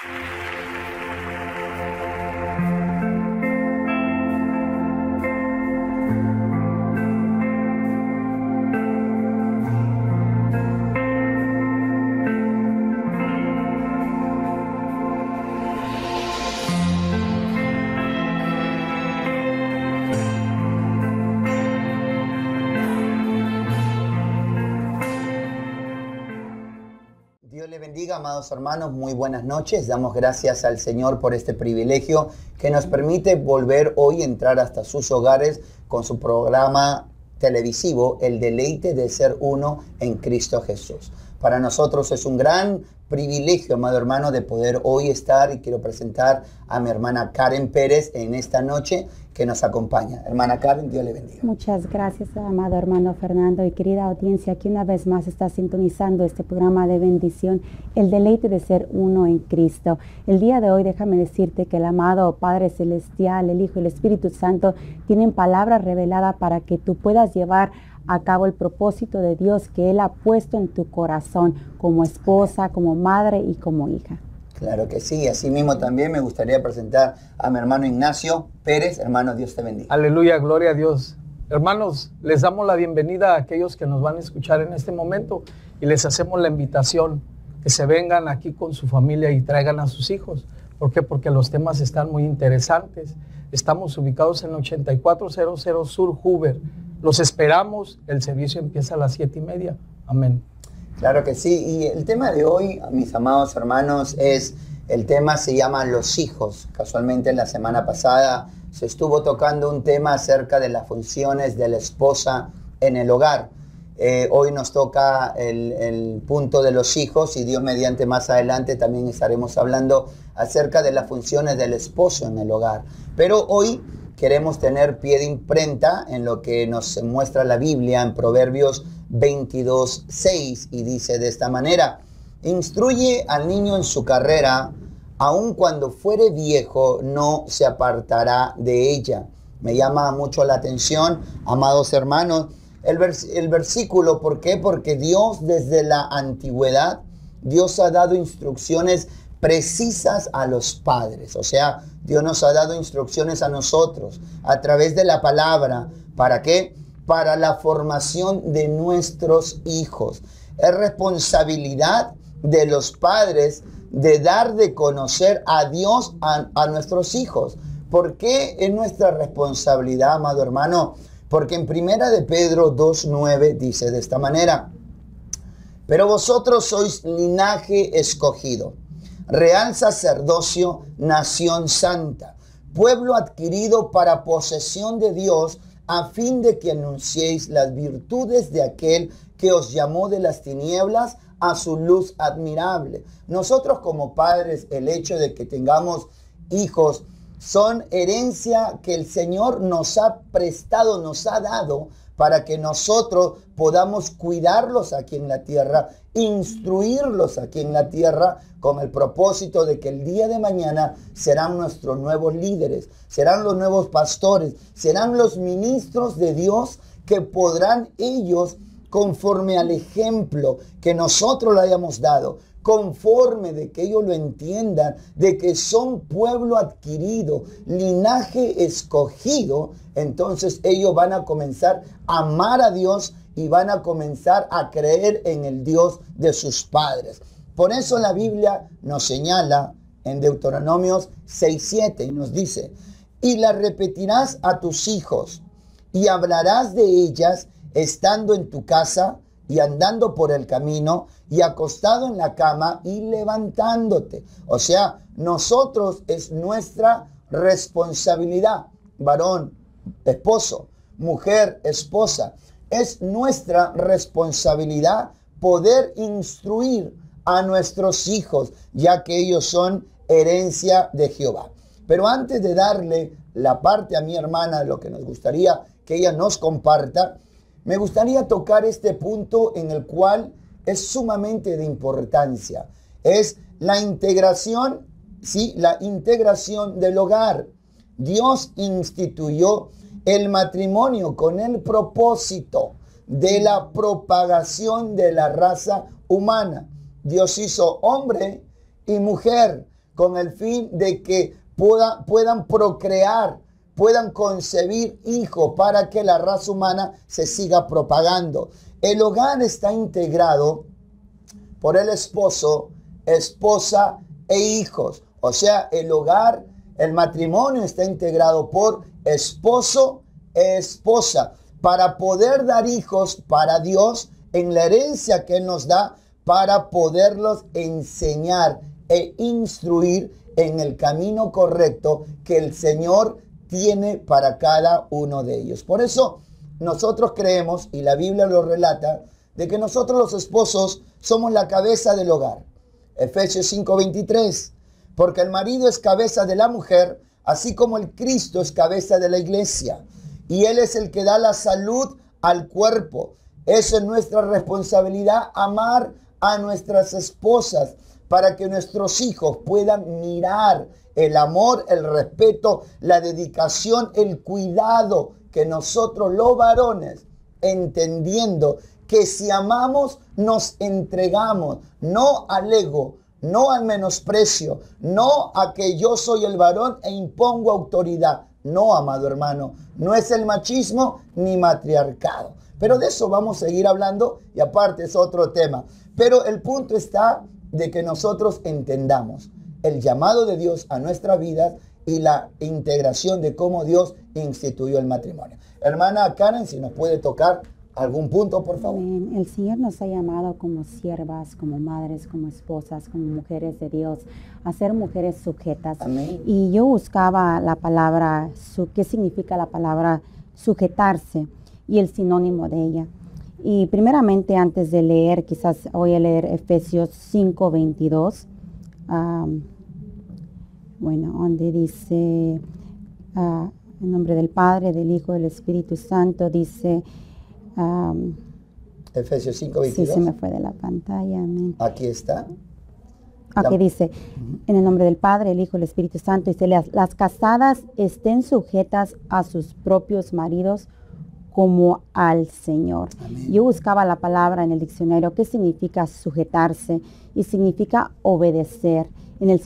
Dios le bendiga, amados hermanos, muy buenas noches. Damos gracias al Señor por este privilegio que nos permite volver hoy a entrar hasta sus hogares con su programa televisivo, El Deleite de Ser Uno en Cristo Jesús. Para nosotros es un gran privilegio, amado hermano, de poder hoy estar, y quiero presentar a mi hermana Karen Pérez en esta noche que nos acompaña. Hermana Karen, Dios le bendiga. Muchas gracias, amado hermano Fernando y querida audiencia que una vez más está sintonizando este programa de bendición, El Deleite de Ser Uno en Cristo. El día de hoy déjame decirte que el amado Padre Celestial, el Hijo y el Espíritu Santo tienen palabra revelada para que tú puedas llevar a cabo el propósito de Dios que Él ha puesto en tu corazón como esposa, como madre y como hija. Claro que sí, así mismo también me gustaría presentar a mi hermano Ignacio Pérez. Hermano, Dios te bendiga. Aleluya, gloria a Dios. Hermanos, les damos la bienvenida a aquellos que nos van a escuchar en este momento y les hacemos la invitación que se vengan aquí con su familia y traigan a sus hijos. ¿Por qué? Porque los temas están muy interesantes. Estamos ubicados en 8400 Sur Hoover. Los esperamos, el servicio empieza a las 7:30. Amén. Claro que sí, y el tema de hoy, mis amados hermanos, el tema se llama los hijos. Casualmente la semana pasada se estuvo tocando un tema acerca de las funciones de la esposa en el hogar. Hoy nos toca el punto de los hijos y Dios mediante más adelante también estaremos hablando acerca de las funciones del esposo en el hogar. Pero hoy queremos tener pie de imprenta en lo que nos muestra la Biblia en Proverbios 22:6 y dice de esta manera: instruye al niño en su carrera, aun cuando fuere viejo no se apartará de ella. Me llama mucho la atención, amados hermanos, el versículo. ¿Por qué? Porque Dios desde la antigüedad, Dios ha dado instrucciones precisas a los padres. O sea, Dios nos ha dado instrucciones a nosotros a través de la palabra. ¿Para qué? Para la formación de nuestros hijos. Es responsabilidad de los padres de dar de conocer a Dios a nuestros hijos. ¿Por qué es nuestra responsabilidad, amado hermano? Porque en 1 de Pedro 2:9 dice de esta manera: pero vosotros sois linaje escogido, real sacerdocio, nación santa, pueblo adquirido para posesión de Dios, a fin de que anunciéis las virtudes de aquel que os llamó de las tinieblas a su luz admirable. Nosotros como padres, el hecho de que tengamos hijos son herencia que el Señor nos ha prestado, nos ha dado, para que nosotros podamos cuidarlos aquí en la tierra, instruirlos aquí en la tierra, con el propósito de que el día de mañana serán nuestros nuevos líderes, serán los nuevos pastores, serán los ministros de Dios, que podrán ellos, conforme al ejemplo que nosotros le hayamos dado, conforme de que ellos lo entiendan, de que son pueblo adquirido, linaje escogido, entonces ellos van a comenzar a amar a Dios y van a comenzar a creer en el Dios de sus padres. Por eso la Biblia nos señala en Deuteronomios 6:7 y nos dice: y la repetirás a tus hijos y hablarás de ellas estando en tu casa y andando por el camino y acostado en la cama y levantándote. O sea, nosotros es nuestra responsabilidad, varón, esposo, mujer, esposa, es nuestra responsabilidad poder instruir a nuestros hijos, ya que ellos son herencia de Jehová. Pero antes de darle la parte a mi hermana, lo que nos gustaría que ella nos comparta, me gustaría tocar este punto en el cual es sumamente de importancia. Es la integración, ¿sí? La integración del hogar. Dios instituyó el matrimonio con el propósito de la propagación de la raza humana. Dios hizo hombre y mujer con el fin de que puedan procrear, puedan concebir hijos para que la raza humana se siga propagando. El hogar está integrado por el esposo, esposa e hijos. O sea, el hogar, el matrimonio está integrado por esposo e esposa para poder dar hijos para Dios en la herencia que Él nos da, para poderlos enseñar e instruir en el camino correcto que el Señor tiene para cada uno de ellos. Por eso nosotros creemos, y la Biblia lo relata, de que nosotros los esposos somos la cabeza del hogar. Efesios 5:23, porque el marido es cabeza de la mujer, así como el Cristo es cabeza de la iglesia. Y Él es el que da la salud al cuerpo. Eso es nuestra responsabilidad, amar a nuestras esposas, para que nuestros hijos puedan mirar el amor, el respeto, la dedicación, el cuidado que nosotros los varones, entendiendo que si amamos, nos entregamos, no al ego, no al menosprecio, no a que yo soy el varón e impongo autoridad. No, amado hermano, no es el machismo ni matriarcado. Pero de eso vamos a seguir hablando y aparte es otro tema. Pero el punto está de que nosotros entendamos el llamado de Dios a nuestra vida y la integración de cómo Dios instituyó el matrimonio. Hermana Karen, si nos puede tocar algún punto, por favor. Amén. El Señor nos ha llamado como siervas, como madres, como esposas, como mujeres de Dios, a ser mujeres sujetas. Amén. Y yo buscaba la palabra, ¿qué significa la palabra sujetarse? Y el sinónimo de ella. Y primeramente, antes de leer, quizás voy a leer Efesios 5:22. Donde dice, en nombre del Padre, del Hijo, del Espíritu Santo, dice... Efesios 5:22. Sí, se me fue de la pantalla. Amén. Aquí está. Aquí dice, en el nombre del Padre, el Hijo, el Espíritu Santo, dice, las casadas estén sujetas a sus propios maridos como al Señor. Amén. Yo buscaba la palabra en el diccionario, ¿qué significa sujetarse? Y significa obedecer. En el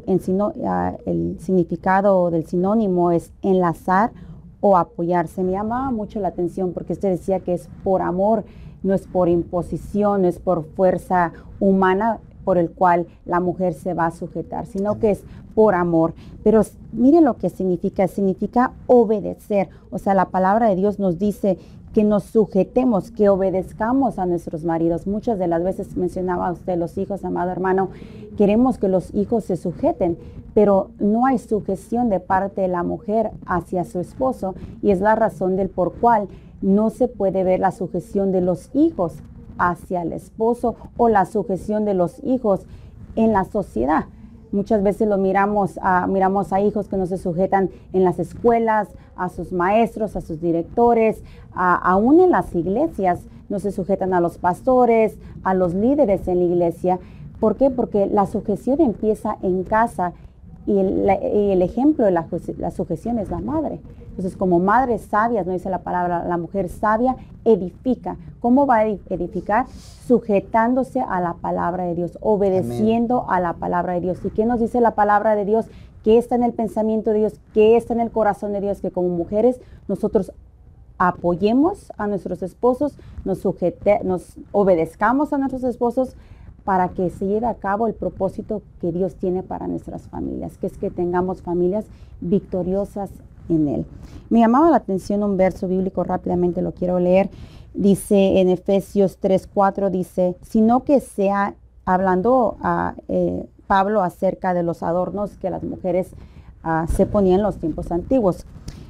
significado del sinónimo es enlazar o apoyarse. Me llamaba mucho la atención porque usted decía que es por amor, no es por imposición, no es por fuerza humana por el cual la mujer se va a sujetar, sino que es por amor. Pero mire lo que significa obedecer. O sea, la palabra de Dios nos dice que nos sujetemos, que obedezcamos a nuestros maridos. Muchas de las veces mencionaba usted los hijos, amado hermano, queremos que los hijos se sujeten, pero no hay sujeción de parte de la mujer hacia su esposo, y es la razón del por cual no se puede ver la sujeción de los hijos hacia el esposo o la sujeción de los hijos en la sociedad. Muchas veces miramos a hijos que no se sujetan en las escuelas, a sus maestros, a sus directores, aún en las iglesias no se sujetan a los pastores, a los líderes en la iglesia. ¿Por qué? Porque la sujeción empieza en casa y el ejemplo de la sujeción es la madre. Entonces, como madres sabias, no dice la palabra, la mujer sabia edifica. ¿Cómo va a edificar? Sujetándose a la palabra de Dios, obedeciendo Amén. A la palabra de Dios. ¿Y qué nos dice la palabra de Dios? ¿Qué está en el pensamiento de Dios? ¿Qué está en el corazón de Dios? Que como mujeres nosotros apoyemos a nuestros esposos, nos obedezcamos a nuestros esposos, para que se lleve a cabo el propósito que Dios tiene para nuestras familias, que es que tengamos familias victoriosas en Él. Me llamaba la atención un verso bíblico, rápidamente lo quiero leer. Dice en Efesios 3:4, dice, sino que sea, hablando a Pablo acerca de los adornos que las mujeres se ponían en los tiempos antiguos.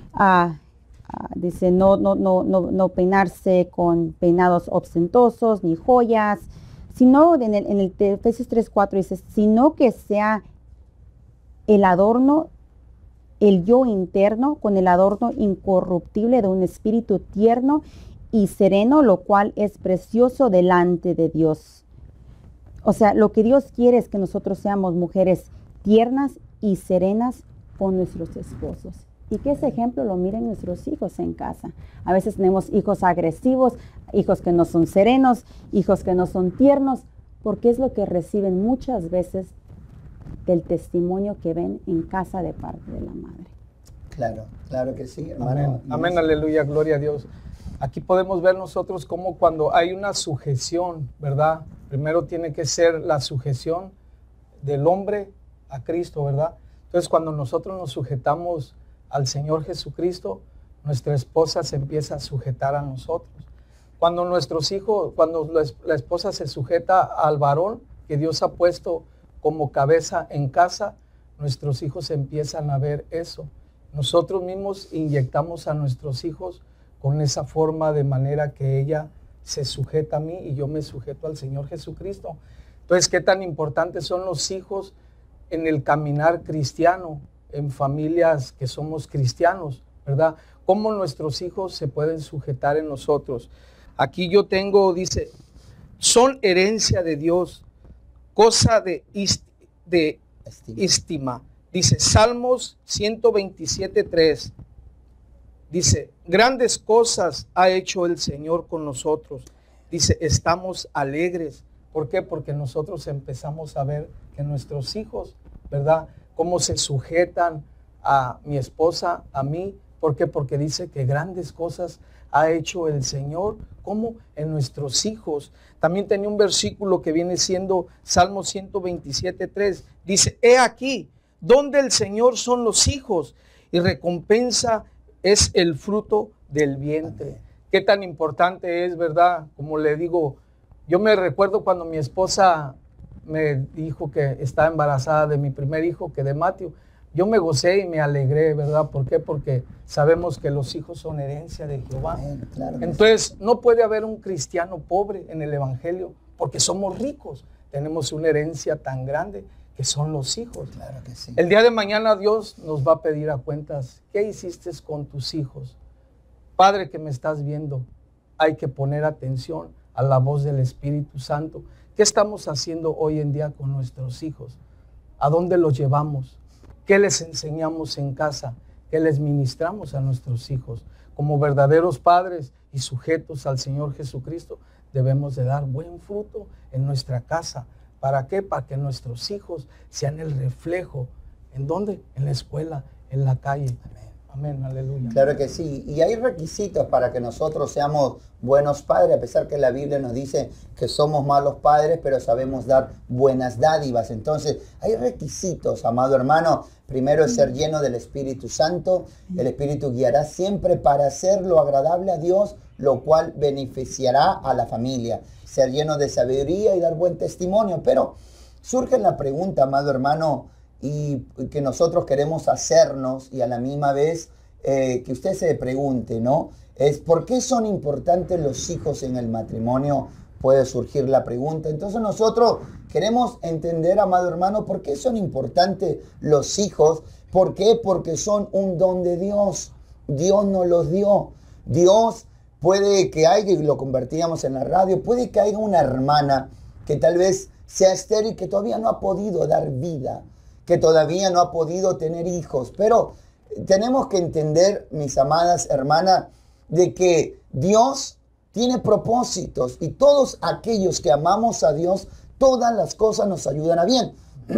Dice, no peinarse con peinados ostentosos ni joyas, sino en el Efesios 3:4 dice, sino que sea el adorno, el yo interno, con el adorno incorruptible de un espíritu tierno y sereno, lo cual es precioso delante de Dios. O sea, lo que Dios quiere es que nosotros seamos mujeres tiernas y serenas con nuestros esposos. Y que ese ejemplo lo miren nuestros hijos en casa. A veces tenemos hijos agresivos, hijos que no son serenos, hijos que no son tiernos, porque es lo que reciben muchas veces del testimonio que ven en casa de parte de la madre. Claro, claro que sí, hermano. Amén, amén, aleluya, gloria a Dios. Aquí podemos ver nosotros cómo cuando hay una sujeción, ¿verdad? Primero tiene que ser la sujeción del hombre a Cristo, ¿verdad? Entonces cuando nosotros nos sujetamos al Señor Jesucristo, nuestra esposa se empieza a sujetar a nosotros. Cuando nuestros hijos, cuando la esposa se sujeta al varón que Dios ha puesto como cabeza en casa, nuestros hijos empiezan a ver eso. Nosotros mismos inyectamos a nuestros hijos con esa forma, de manera que ella se sujeta a mí y yo me sujeto al Señor Jesucristo. Entonces, ¿qué tan importantes son los hijos en el caminar cristiano, en familias que somos cristianos, ¿verdad? ¿Cómo nuestros hijos se pueden sujetar en nosotros? Aquí yo tengo, dice, son herencia de Dios, cosa de estima. Dice Salmos 127:3. Dice, grandes cosas ha hecho el Señor con nosotros. Dice, estamos alegres. ¿Por qué? Porque nosotros empezamos a ver que nuestros hijos, ¿verdad? Cómo se sujetan a mi esposa, a mí. ¿Por qué? Porque dice que grandes cosas ha hecho el Señor, como en nuestros hijos. También tenía un versículo que viene siendo Salmo 127:3. Dice, he aquí, donde el Señor son los hijos y recompensa es el fruto del vientre. Qué tan importante es, ¿verdad? Como le digo, yo me recuerdo cuando mi esposa me dijo que estaba embarazada de mi primer hijo, que de Mateo. Yo me gocé y me alegré, ¿verdad? ¿Por qué? Porque sabemos que los hijos son herencia de Jehová. Claro. Entonces, no puede haber un cristiano pobre en el evangelio, porque somos ricos. Tenemos una herencia tan grande que son los hijos. Claro que sí. El día de mañana Dios nos va a pedir a cuentas, ¿qué hiciste con tus hijos? Padre que me estás viendo, hay que poner atención a la voz del Espíritu Santo. ¿Qué estamos haciendo hoy en día con nuestros hijos? ¿A dónde los llevamos? ¿Qué les enseñamos en casa? ¿Qué les ministramos a nuestros hijos? Como verdaderos padres y sujetos al Señor Jesucristo, debemos de dar buen fruto en nuestra casa. ¿Para qué? Para que nuestros hijos sean el reflejo. ¿En dónde? En la escuela, en la calle. Amén. Amén, aleluya. Claro que sí. Y hay requisitos para que nosotros seamos buenos padres, a pesar que la Biblia nos dice que somos malos padres, pero sabemos dar buenas dádivas. Entonces, hay requisitos, amado hermano. Primero es ser lleno del Espíritu Santo. El Espíritu guiará siempre para hacer lo agradable a Dios, lo cual beneficiará a la familia. Ser lleno de sabiduría y dar buen testimonio. Pero surge la pregunta, amado hermano, y que nosotros queremos hacernos, y a la misma vez que usted se pregunte, ¿no? Es ¿por qué son importantes los hijos en el matrimonio? Puede surgir la pregunta. Entonces nosotros queremos entender, amado hermano, ¿por qué son importantes los hijos? ¿Por qué? Porque son un don de Dios. Dios nos los dio. Dios puede que haya, y lo convertíamos en la radio, puede que haya una hermana que tal vez sea estéril, que todavía no ha podido dar vida, que todavía no ha podido tener hijos. Pero tenemos que entender, mis amadas hermanas, de que Dios tiene propósitos, y todos aquellos que amamos a Dios, todas las cosas nos ayudan a bien.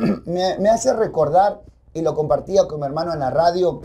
Me hace recordar, y lo compartía con mi hermano en la radio,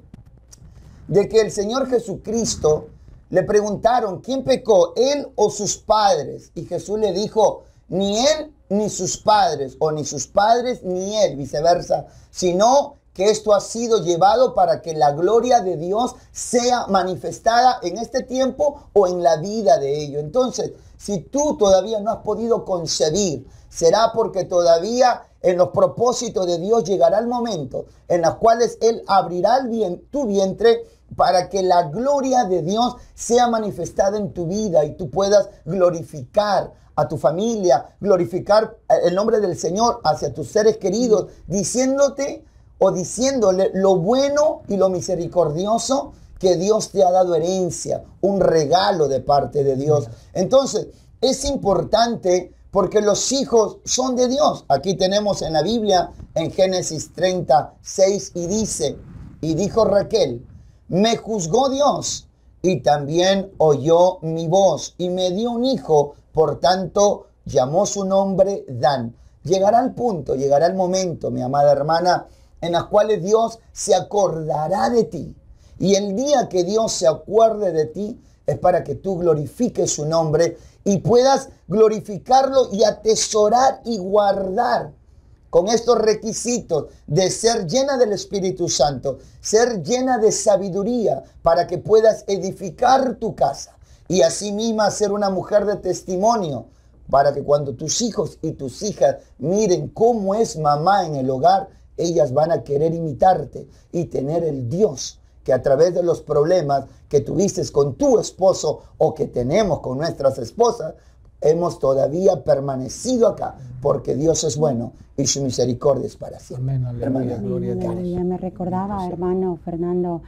de que el Señor Jesucristo le preguntaron, ¿quién pecó, él o sus padres? Y Jesús le dijo, ni él ni sus padres, o ni sus padres ni él, viceversa, sino que esto ha sido llevado para que la gloria de Dios sea manifestada en este tiempo o en la vida de ellos. Entonces, si tú todavía no has podido concebir, será porque todavía en los propósitos de Dios llegará el momento en los cuales Él abrirá tu vientre para que la gloria de Dios sea manifestada en tu vida y tú puedas glorificar a tu familia, glorificar el nombre del Señor hacia tus seres queridos, diciéndote o diciéndole lo bueno y lo misericordioso que Dios te ha dado herencia, un regalo de parte de Dios. Entonces, es importante porque los hijos son de Dios. Aquí tenemos en la Biblia, en Génesis 36, y dice, y dijo Raquel, me juzgó Dios y también oyó mi voz y me dio un hijo, por tanto llamó su nombre Dan. llegará el punto, llegará el momento, mi amada hermana, en las cuales Dios se acordará de ti. Y el día que Dios se acuerde de ti es para que tú glorifiques su nombre y puedas glorificarlo y atesorar y guardar con estos requisitos de ser llena del Espíritu Santo, ser llena de sabiduría para que puedas edificar tu casa y asimismo ser una mujer de testimonio para que cuando tus hijos y tus hijas miren cómo es mamá en el hogar, ellas van a querer imitarte y tener el Dios que a través de los problemas que tuviste con tu esposo o que tenemos con nuestras esposas, hemos todavía permanecido acá, porque Dios es bueno y su misericordia es para siempre. Amén, aleluya, gloria a Dios. Me recordaba, hermano Fernando,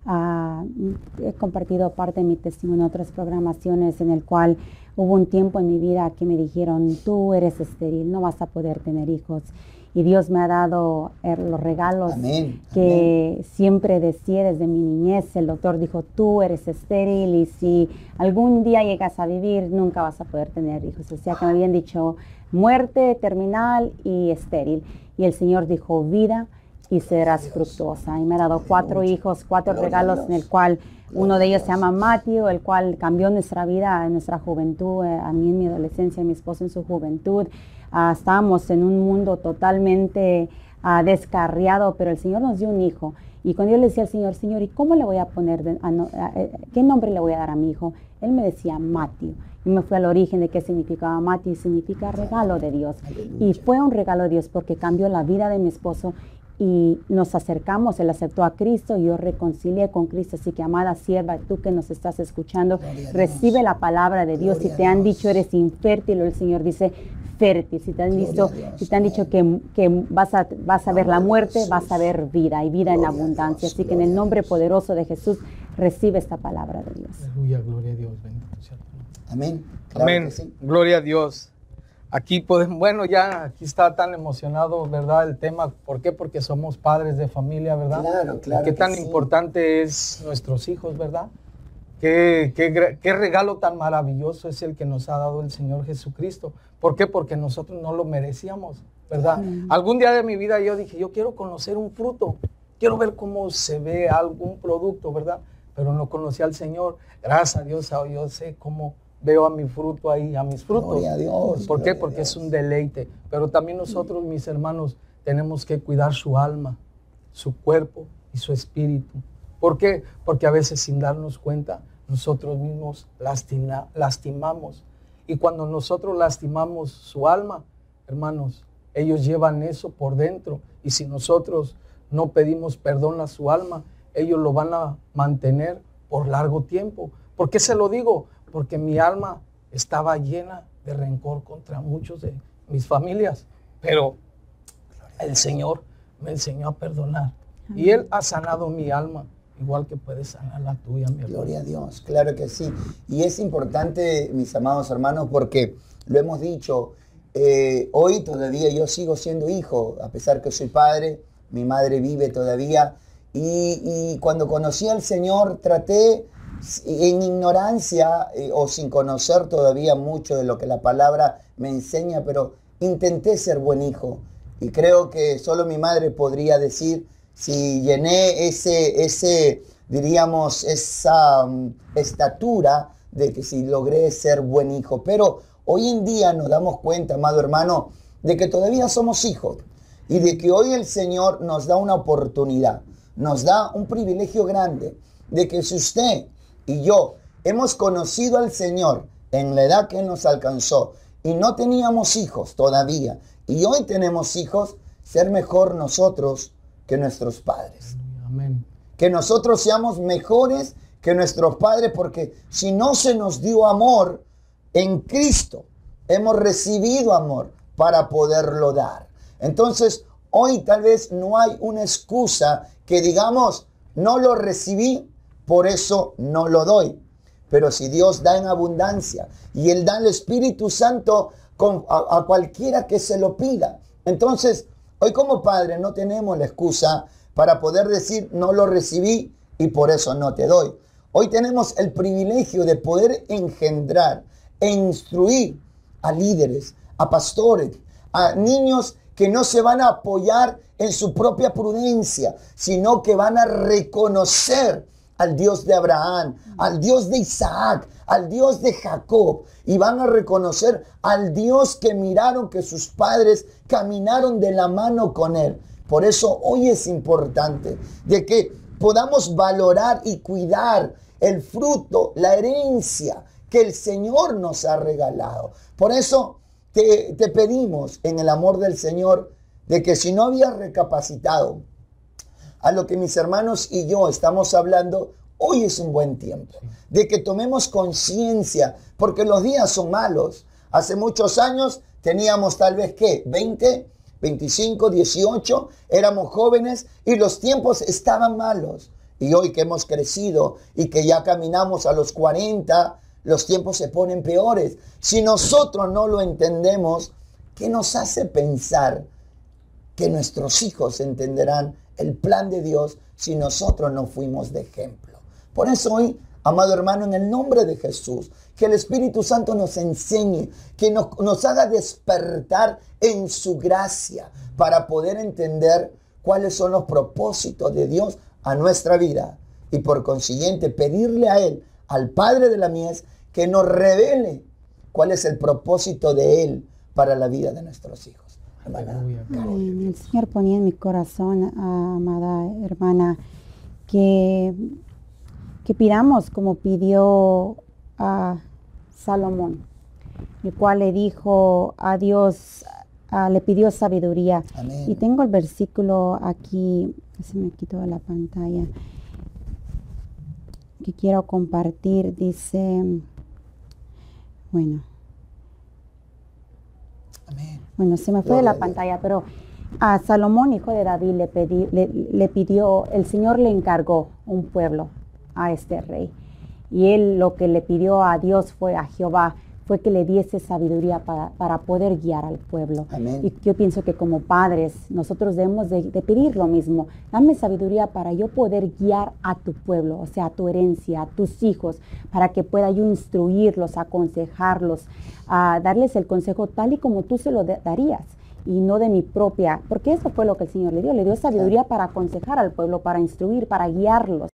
he compartido parte de mi testimonio en otras programaciones en el cual hubo un tiempo en mi vida que me dijeron, tú eres estéril, no vas a poder tener hijos. Y Dios me ha dado los regalos que siempre decía desde mi niñez. El doctor dijo, tú eres estéril y si algún día llegas a vivir, nunca vas a poder tener hijos. O sea que me habían dicho muerte terminal y estéril. Y el Señor dijo vida y serás fructuosa. Y me ha dado 4 hijos, 4 regalos en el cual uno de ellos se llama Matthew, el cual cambió nuestra vida, nuestra juventud, a mí en mi adolescencia, a mi esposo en su juventud. Estábamos en un mundo totalmente descarriado, pero el Señor nos dio un hijo. Y cuando yo le decía al Señor, Señor, ¿y cómo le voy a poner, qué nombre le voy a dar a mi hijo? Él me decía Matthew. Y me fui al origen de qué significaba Matthew. Significa regalo de Dios. Y fue un regalo de Dios porque cambió la vida de mi esposo y nos acercamos, él aceptó a Cristo y yo reconcilié con Cristo. Así que, amada sierva, tú que nos estás escuchando, recibe la palabra de Dios. Si te han dicho eres infértil, el Señor dice fértil. Si te han dicho que vas a ver la muerte, vas a ver vida y vida en abundancia. Así que en el nombre poderoso de Jesús, recibe esta palabra de Dios. Aleluya, gloria a Dios, bendito sea. Amén. Claro. Amén, sí. Gloria a Dios. Aquí podemos, bueno, ya aquí está tan emocionado, ¿verdad? El tema, ¿por qué? Porque somos padres de familia, ¿verdad? Claro, claro. Qué tan importante es nuestros hijos, ¿verdad? Qué regalo tan maravilloso es el que nos ha dado el Señor Jesucristo. ¿Por qué? Porque nosotros no lo merecíamos, ¿verdad? Algún día de mi vida yo dije, yo quiero conocer un fruto, quiero ver cómo se ve algún producto, ¿verdad? Pero no conocía al Señor. Gracias a Dios, yo sé cómo veo a mi fruto ahí, a mis frutos. Gloria a Dios. ¿Por qué? Porque es un deleite. Pero también nosotros, mis hermanos, tenemos que cuidar su alma, su cuerpo y su espíritu. ¿Por qué? Porque a veces sin darnos cuenta, nosotros mismos lastimamos. Y cuando nosotros lastimamos su alma, hermanos, ellos llevan eso por dentro. Y si nosotros no pedimos perdón a su alma, ellos lo van a mantener por largo tiempo. ¿Por qué se lo digo? Porque mi alma estaba llena de rencor contra muchos de mis familias. Pero el Señor me enseñó a perdonar. Y Él ha sanado mi alma, igual que puede sanar la tuya, mi hermano. Gloria a Dios, claro que sí. Y es importante, mis amados hermanos, porque lo hemos dicho, hoy todavía yo sigo siendo hijo, a pesar que soy padre, mi madre vive todavía. Y cuando conocí al Señor, traté en ignorancia o sin conocer todavía mucho de lo que la palabra me enseña, pero intenté ser buen hijo. Y creo que solo mi madre podría decir si llené diríamos, esa estatura de que si logré ser buen hijo. Pero hoy en día nos damos cuenta, amado hermano, de que todavía somos hijos y de que hoy el Señor nos da una oportunidad, nos da un privilegio grande de que si usted y yo hemos conocido al Señor en la edad que nos alcanzó y no teníamos hijos todavía, y hoy tenemos hijos, ser mejor nosotros que nuestros padres. Amén. Que nosotros seamos mejores que nuestros padres, porque si no se nos dio amor en Cristo, hemos recibido amor para poderlo dar. Entonces, hoy tal vez no hay una excusa que digamos, no lo recibí, por eso no lo doy. Pero si Dios da en abundancia y Él da el Espíritu Santo a cualquiera que se lo pida. Entonces, hoy como padre no tenemos la excusa para poder decir no lo recibí y por eso no te doy. Hoy tenemos el privilegio de poder engendrar e instruir a líderes, a pastores, a niños que no se van a apoyar en su propia prudencia, sino que van a reconocer al Dios de Abraham, al Dios de Isaac, al Dios de Jacob, y van a reconocer al Dios que miraron que sus padres caminaron de la mano con él. Por eso hoy es importante de que podamos valorar y cuidar el fruto, la herencia que el Señor nos ha regalado. Por eso te pedimos en el amor del Señor de que si no habías recapacitado a lo que mis hermanos y yo estamos hablando, hoy es un buen tiempo de que tomemos conciencia, porque los días son malos. Hace muchos años teníamos tal vez, ¿qué? 20, 25, 18, éramos jóvenes y los tiempos estaban malos. Y hoy que hemos crecido y que ya caminamos a los 40, los tiempos se ponen peores. Si nosotros no lo entendemos, ¿qué nos hace pensar que nuestros hijos entenderán el plan de Dios si nosotros no fuimos de ejemplo? Por eso hoy, amado hermano, en el nombre de Jesús, que el Espíritu Santo nos enseñe, que nos haga despertar en su gracia para poder entender cuáles son los propósitos de Dios a nuestra vida y por consiguiente pedirle a Él, al Padre de la mies, que nos revele cuál es el propósito de Él para la vida de nuestros hijos. Hermana. El Señor ponía en mi corazón, amada hermana, que pidamos como pidió a Salomón, el cual le dijo a Dios, le pidió sabiduría. Amén. Y tengo el versículo aquí, se me quitó de la pantalla, que quiero compartir. Dice, bueno, se me fue de la pantalla, pero a Salomón, hijo de David, le pidió, el Señor le encargó un pueblo a este rey. Y él lo que le pidió a Dios fue, a Jehová, fue que le diese sabiduría para poder guiar al pueblo. Amén. Y yo pienso que como padres, nosotros debemos de pedir lo mismo. Dame sabiduría para yo poder guiar a tu pueblo, o sea, a tu herencia, a tus hijos, para que pueda yo instruirlos, aconsejarlos, darles el consejo tal y como tú se lo darías, y no de mi propia, porque eso fue lo que el Señor le dio sabiduría para aconsejar al pueblo, para instruir, para guiarlos,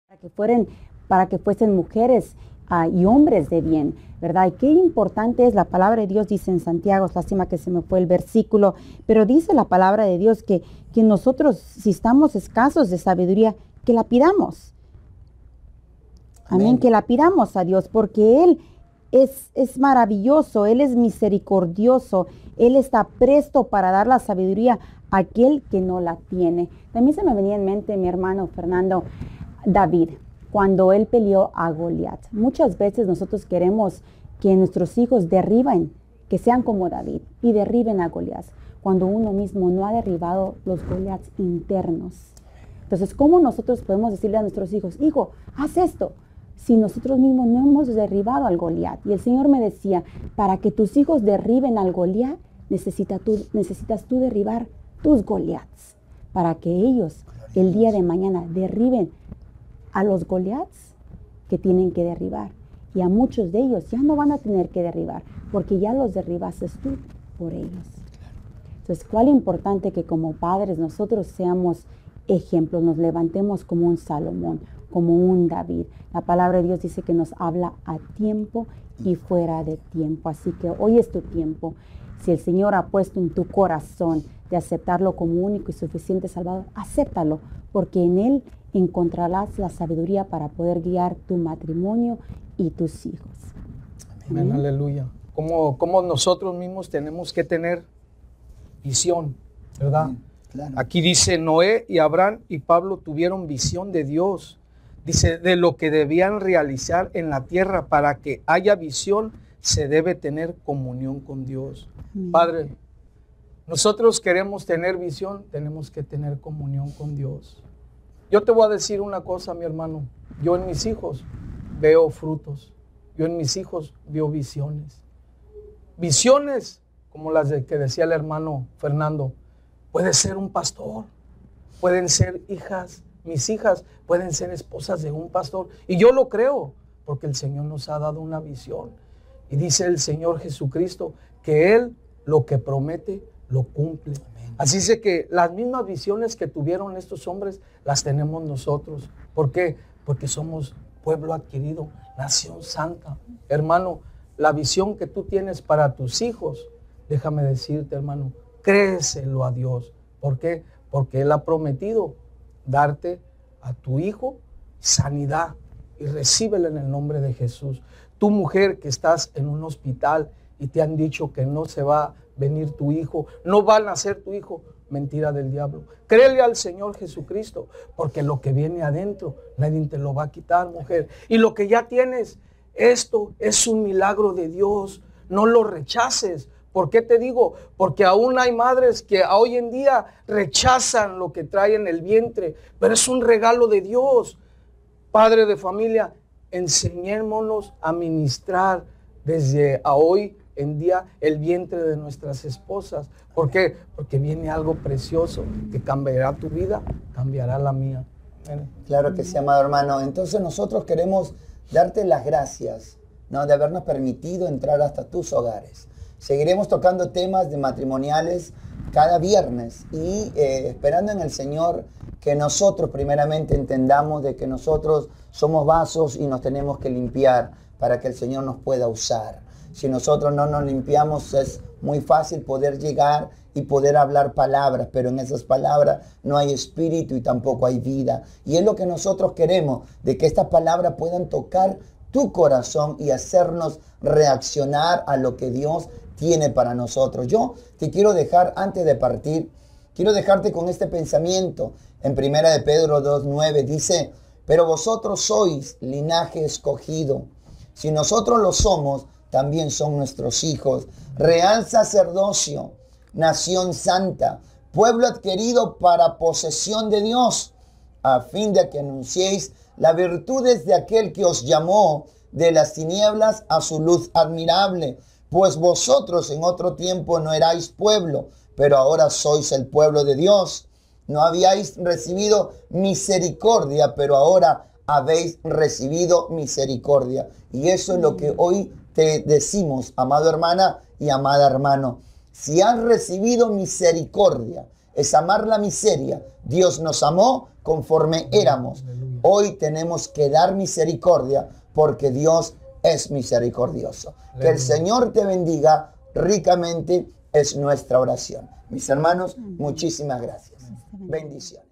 para que fuesen mujeres y hombres de bien, ¿verdad? Y qué importante es la palabra de Dios, dice en Santiago, es lástima que se me fue el versículo, pero dice la palabra de Dios que nosotros, si estamos escasos de sabiduría, que la pidamos. Amén, que la pidamos a Dios, porque Él es maravilloso, Él es misericordioso, Él está presto para dar la sabiduría a aquel que no la tiene. También se me venía en mente, mi hermano Fernando, David, cuando él peleó a Goliat. Muchas veces nosotros queremos que nuestros hijos derriben, que sean como David y derriben a Goliat, cuando uno mismo no ha derribado los Goliats internos. Entonces, ¿cómo nosotros podemos decirle a nuestros hijos, hijo, haz esto, si nosotros mismos no hemos derribado al Goliat? Y el Señor me decía, para que tus hijos derriben al Goliat, necesitas tú derribar tus Goliats, para que ellos el día de mañana derriben a los Goliats que tienen que derribar. Y a muchos de ellos ya no van a tener que derribar, porque ya los derribaste tú por ellos. Entonces, cuál importante que como padres nosotros seamos ejemplos, nos levantemos como un Salomón, como un David. La palabra de Dios dice que nos habla a tiempo y fuera de tiempo. Así que hoy es tu tiempo. Si el Señor ha puesto en tu corazón de aceptarlo como único y suficiente Salvador, acéptalo, porque en Él encontrarás la sabiduría para poder guiar tu matrimonio y tus hijos. Amén, aleluya. Como nosotros mismos tenemos que tener visión, ¿verdad? Claro. Aquí dice Noé y Abraham y Pablo tuvieron visión de Dios. Dice, de lo que debían realizar en la tierra. Para que haya visión, se debe tener comunión con Dios. Padre, nosotros queremos tener visión, tenemos que tener comunión con Dios. Yo te voy a decir una cosa, mi hermano. Yo en mis hijos veo frutos. Yo en mis hijos veo visiones. Visiones como las que decía el hermano Fernando. Puede ser un pastor, pueden ser hijas. Mis hijas pueden ser esposas de un pastor. Y yo lo creo, porque el Señor nos ha dado una visión. Y dice el Señor Jesucristo que Él lo que promete, lo cumple. Así es que las mismas visiones que tuvieron estos hombres, las tenemos nosotros. ¿Por qué? Porque somos pueblo adquirido, nación santa. Hermano, la visión que tú tienes para tus hijos, déjame decirte, hermano, créeselo a Dios. ¿Por qué? Porque Él ha prometido darte a tu hijo sanidad, y recíbela en el nombre de Jesús. Tu mujer que estás en un hospital y te han dicho que no se va a venir tu hijo, no va a nacer tu hijo, mentira del diablo. Créele al Señor Jesucristo, porque lo que viene adentro, nadie te lo va a quitar, mujer. Y lo que ya tienes, esto es un milagro de Dios. No lo rechaces. ¿Por qué te digo? Porque aún hay madres que hoy en día rechazan lo que trae en el vientre, pero es un regalo de Dios. Padre de familia, enseñémonos a ministrar desde a hoy en día el vientre de nuestras esposas. ¿Por qué? Porque viene algo precioso que cambiará tu vida, cambiará la mía. Claro que sí, amado hermano. Entonces nosotros queremos darte las gracias, ¿no?, de habernos permitido entrar hasta tus hogares. Seguiremos tocando temas de matrimoniales cada viernes y esperando en el Señor que nosotros primeramente entendamos de que nosotros somos vasos y nos tenemos que limpiar para que el Señor nos pueda usar. Si nosotros no nos limpiamos, es muy fácil poder llegar y poder hablar palabras, pero en esas palabras no hay espíritu y tampoco hay vida. Y es lo que nosotros queremos, de que estas palabras puedan tocar tu corazón y hacernos reaccionar a lo que Dios tiene para nosotros. Yo te quiero dejar, antes de partir, quiero dejarte con este pensamiento. En 1 de Pedro 2:9 dice, pero vosotros sois linaje escogido. Si nosotros lo somos, también son nuestros hijos. Real sacerdocio, nación santa, pueblo adquirido para posesión de Dios, a fin de que anunciéis las virtudes de aquel que os llamó de las tinieblas a su luz admirable. Pues vosotros en otro tiempo no erais pueblo, pero ahora sois el pueblo de Dios. No habíais recibido misericordia, pero ahora habéis recibido misericordia. Y eso es lo que hoy te decimos, amado hermana y amada hermano. Si has recibido misericordia, es amar la miseria. Dios nos amó conforme éramos. Hoy tenemos que dar misericordia porque Dios es misericordioso. Que el Señor te bendiga ricamente es nuestra oración. Mis hermanos, muchísimas gracias. Bendiciones.